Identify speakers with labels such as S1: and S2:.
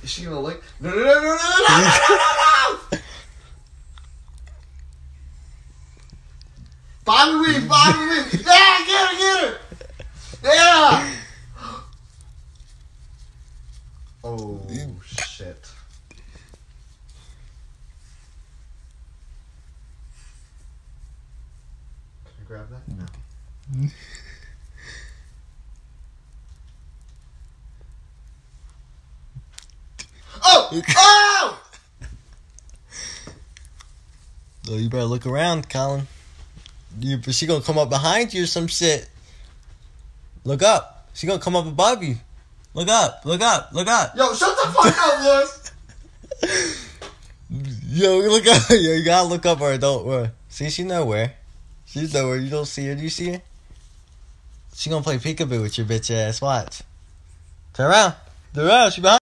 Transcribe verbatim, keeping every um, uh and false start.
S1: Is she gonna lick? No, no, no, no, no, no, no, no, no, no! Bobby Wee, Bobby Wee! Yeah, get her, get her! Yeah! Oh, shit. Can I grab that? No. Oh! Oh!
S2: Oh, you better look around, Colin. You, she gonna come up behind you or some shit. Look up. She gonna come up above you. Look up. Look up. Look up.
S1: Yo, shut the fuck up, Lewis.
S2: Yo, look up. Yo, you gotta look up or don't. Where? See, she nowhere. She's nowhere. You don't see her. Do you see her? She gonna play peekaboo with your bitch ass. Watch. Turn around. Turn around. She behind.